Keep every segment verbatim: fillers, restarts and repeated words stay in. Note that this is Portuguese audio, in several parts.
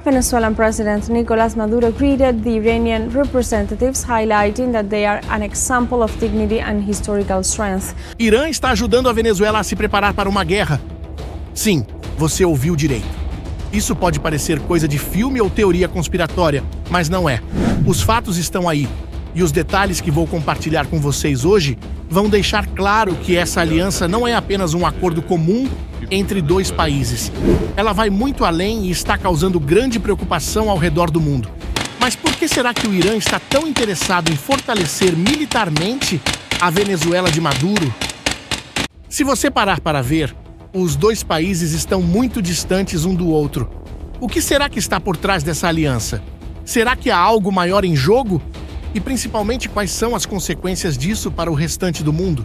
Venezuelan President Nicolás Maduro greeted the Iranian representatives, highlighting that they are an example of dignity and historical strength. Irã está ajudando a Venezuela a se preparar para uma guerra. Sim, você ouviu direito. Isso pode parecer coisa de filme ou teoria conspiratória, mas não é. Os fatos estão aí, e os detalhes que vou compartilhar com vocês hoje vão deixar claro que essa aliança não é apenas um acordo comum entre dois países. Ela vai muito além e está causando grande preocupação ao redor do mundo. Mas por que será que o Irã está tão interessado em fortalecer militarmente a Venezuela de Maduro? Se você parar para ver, os dois países estão muito distantes um do outro. O que será que está por trás dessa aliança? Será que há algo maior em jogo? E principalmente, quais são as consequências disso para o restante do mundo?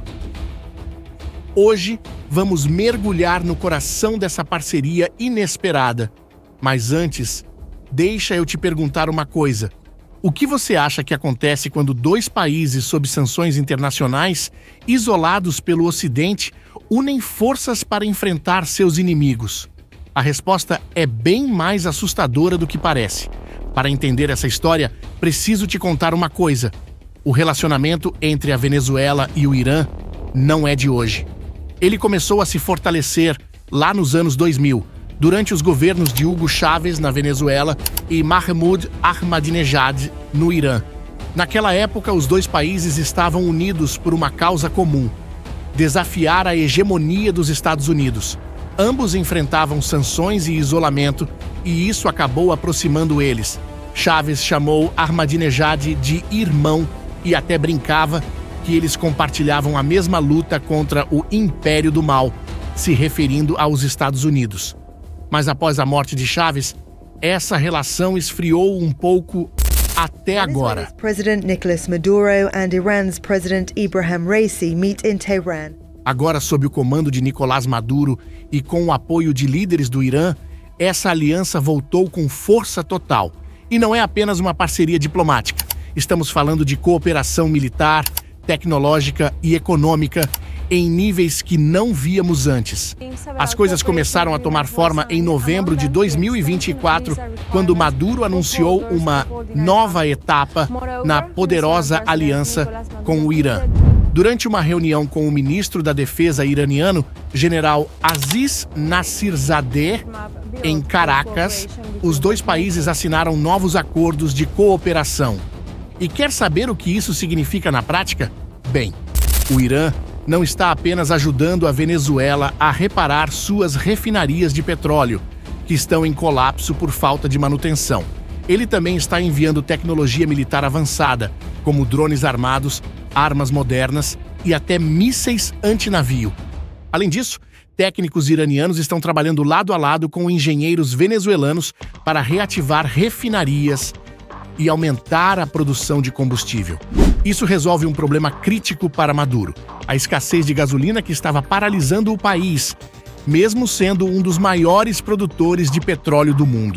Hoje, vamos mergulhar no coração dessa parceria inesperada. Mas antes, deixa eu te perguntar uma coisa. O que você acha que acontece quando dois países sob sanções internacionais, isolados pelo Ocidente, unem forças para enfrentar seus inimigos? A resposta é bem mais assustadora do que parece. Para entender essa história, preciso te contar uma coisa. O relacionamento entre a Venezuela e o Irã não é de hoje. Ele começou a se fortalecer lá nos anos dois mil, durante os governos de Hugo Chávez na Venezuela e Mahmoud Ahmadinejad no Irã. Naquela época, os dois países estavam unidos por uma causa comum: desafiar a hegemonia dos Estados Unidos. Ambos enfrentavam sanções e isolamento, e isso acabou aproximando eles. Chávez chamou Ahmadinejad de irmão e até brincava que eles compartilhavam a mesma luta contra o Império do Mal, se referindo aos Estados Unidos. Mas após a morte de Chávez, essa relação esfriou um pouco até agora. President Nicolás Maduro and Iran's President Ebrahim Raisi meet in Tehran. Agora, sob o comando de Nicolás Maduro e com o apoio de líderes do Irã, essa aliança voltou com força total. E não é apenas uma parceria diplomática. Estamos falando de cooperação militar, tecnológica e econômica em níveis que não víamos antes. As coisas começaram a tomar forma em novembro de dois mil e vinte e quatro, quando Maduro anunciou uma nova etapa na poderosa aliança com o Irã. Durante uma reunião com o ministro da Defesa iraniano, general Aziz Nassirzadeh, em Caracas, os dois países assinaram novos acordos de cooperação. E quer saber o que isso significa na prática? Bem, o Irã não está apenas ajudando a Venezuela a reparar suas refinarias de petróleo, que estão em colapso por falta de manutenção. Ele também está enviando tecnologia militar avançada, como drones armados, armas modernas e até mísseis antinavio. Além disso, técnicos iranianos estão trabalhando lado a lado com engenheiros venezuelanos para reativar refinarias e aumentar a produção de combustível. Isso resolve um problema crítico para Maduro: a escassez de gasolina que estava paralisando o país, mesmo sendo um dos maiores produtores de petróleo do mundo.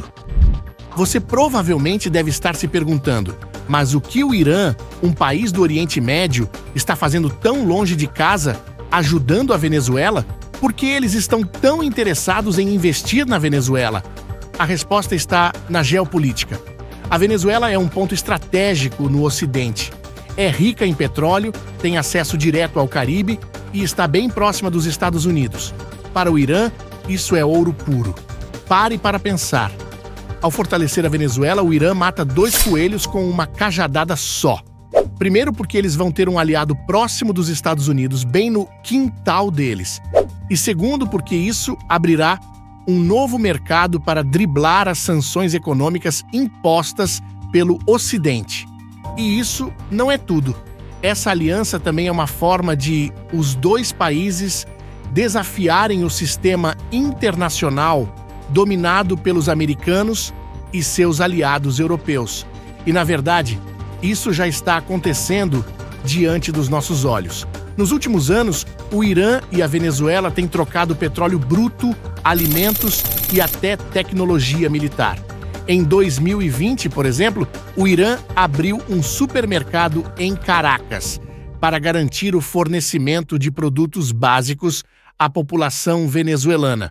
Você provavelmente deve estar se perguntando: mas o que o Irã, um país do Oriente Médio, está fazendo tão longe de casa, ajudando a Venezuela? Por que eles estão tão interessados em investir na Venezuela? A resposta está na geopolítica. A Venezuela é um ponto estratégico no Ocidente. É rica em petróleo, tem acesso direto ao Caribe e está bem próxima dos Estados Unidos. Para o Irã, isso é ouro puro. Pare para pensar. Ao fortalecer a Venezuela, o Irã mata dois coelhos com uma cajadada só. Primeiro, porque eles vão ter um aliado próximo dos Estados Unidos, bem no quintal deles. E segundo, porque isso abrirá um novo mercado para driblar as sanções econômicas impostas pelo Ocidente. E isso não é tudo. Essa aliança também é uma forma de os dois países desafiarem o sistema internacional dominado pelos americanos e seus aliados europeus. E, na verdade, isso já está acontecendo diante dos nossos olhos. Nos últimos anos, o Irã e a Venezuela têm trocado petróleo bruto, alimentos e até tecnologia militar. Em dois mil e vinte, por exemplo, o Irã abriu um supermercado em Caracas para garantir o fornecimento de produtos básicos à população venezuelana.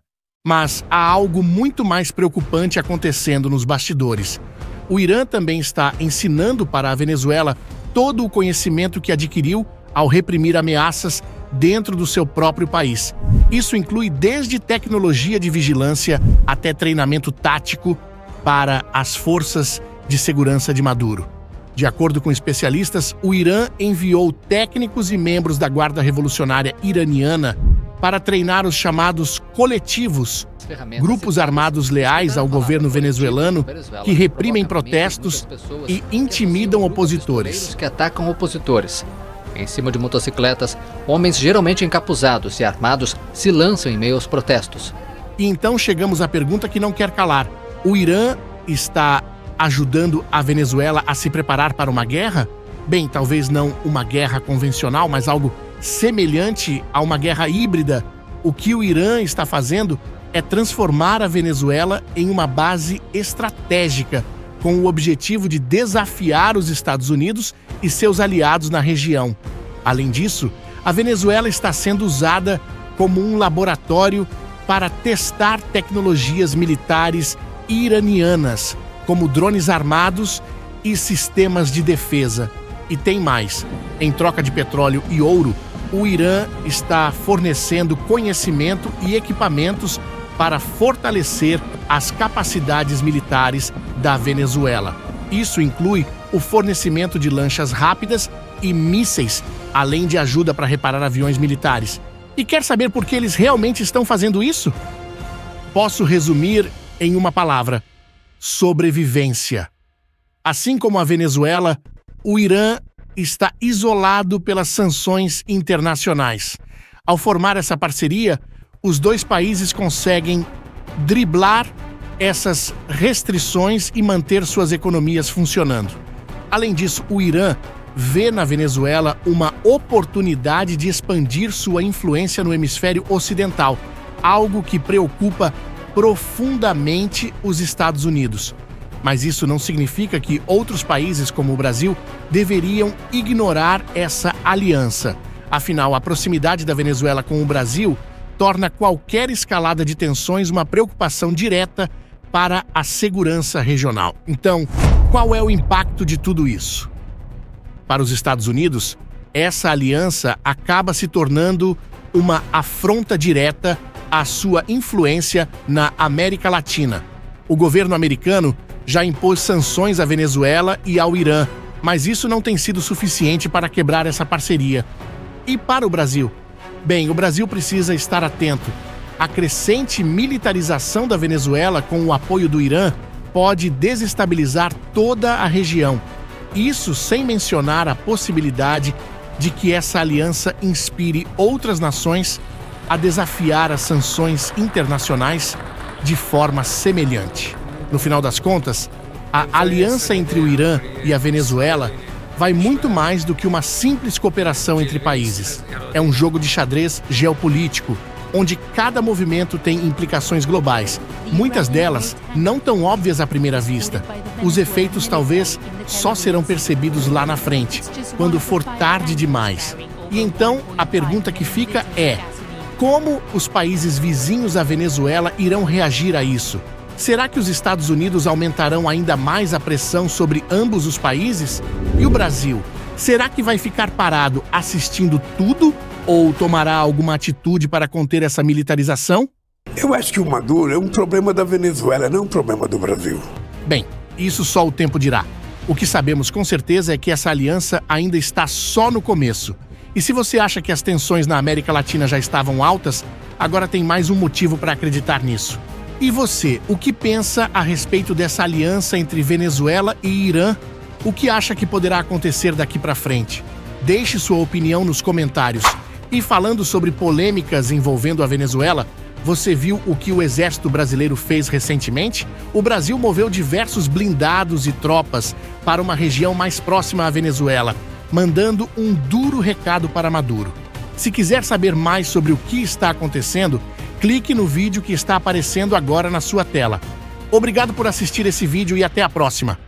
Mas há algo muito mais preocupante acontecendo nos bastidores. O Irã também está ensinando para a Venezuela todo o conhecimento que adquiriu ao reprimir ameaças dentro do seu próprio país. Isso inclui desde tecnologia de vigilância até treinamento tático para as forças de segurança de Maduro. De acordo com especialistas, o Irã enviou técnicos e membros da Guarda Revolucionária Iraniana para treinar os chamados coletivos, grupos armados leais ao governo venezuelano que reprimem protestos e intimidam opositores. Que atacam opositores. Em cima de motocicletas, homens geralmente encapuzados e armados se lançam em meio aos protestos. E então chegamos à pergunta que não quer calar. O Irã está ajudando a Venezuela a se preparar para uma guerra? Bem, talvez não uma guerra convencional, mas algo semelhante a uma guerra híbrida. O que o Irã está fazendo é transformar a Venezuela em uma base estratégica, com o objetivo de desafiar os Estados Unidos e seus aliados na região. Além disso, a Venezuela está sendo usada como um laboratório para testar tecnologias militares iranianas, como drones armados e sistemas de defesa. E tem mais. Em troca de petróleo e ouro, o Irã está fornecendo conhecimento e equipamentos para fortalecer as capacidades militares da Venezuela. Isso inclui o fornecimento de lanchas rápidas e mísseis, além de ajuda para reparar aviões militares. E quer saber por que eles realmente estão fazendo isso? Posso resumir em uma palavra: sobrevivência. Assim como a Venezuela, o Irã está isolado pelas sanções internacionais. Ao formar essa parceria, os dois países conseguem driblar essas restrições e manter suas economias funcionando. Além disso, o Irã vê na Venezuela uma oportunidade de expandir sua influência no hemisfério ocidental, algo que preocupa profundamente os Estados Unidos. Mas isso não significa que outros países, como o Brasil, deveriam ignorar essa aliança. Afinal, a proximidade da Venezuela com o Brasil torna qualquer escalada de tensões uma preocupação direta para a segurança regional. Então, qual é o impacto de tudo isso? Para os Estados Unidos, essa aliança acaba se tornando uma afronta direta à sua influência na América Latina. O governo americano já impôs sanções à Venezuela e ao Irã, mas isso não tem sido suficiente para quebrar essa parceria. E para o Brasil? Bem, o Brasil precisa estar atento. A crescente militarização da Venezuela com o apoio do Irã pode desestabilizar toda a região. Isso sem mencionar a possibilidade de que essa aliança inspire outras nações a desafiar as sanções internacionais de forma semelhante. No final das contas, a aliança entre o Irã e a Venezuela vai muito mais do que uma simples cooperação entre países. É um jogo de xadrez geopolítico, onde cada movimento tem implicações globais, muitas delas não tão óbvias à primeira vista. Os efeitos talvez só serão percebidos lá na frente, quando for tarde demais. E então, a pergunta que fica é: como os países vizinhos à Venezuela irão reagir a isso? Será que os Estados Unidos aumentarão ainda mais a pressão sobre ambos os países? E o Brasil? Será que vai ficar parado assistindo tudo ou tomará alguma atitude para conter essa militarização? Eu acho que o Maduro é um problema da Venezuela, não um problema do Brasil. Bem, isso só o tempo dirá. O que sabemos com certeza é que essa aliança ainda está só no começo. E se você acha que as tensões na América Latina já estavam altas, agora tem mais um motivo para acreditar nisso. E você, o que pensa a respeito dessa aliança entre Venezuela e Irã? O que acha que poderá acontecer daqui para frente? Deixe sua opinião nos comentários. E falando sobre polêmicas envolvendo a Venezuela, você viu o que o Exército Brasileiro fez recentemente? O Brasil moveu diversos blindados e tropas para uma região mais próxima à Venezuela, mandando um duro recado para Maduro. Se quiser saber mais sobre o que está acontecendo, clique no vídeo que está aparecendo agora na sua tela. Obrigado por assistir esse vídeo e até a próxima!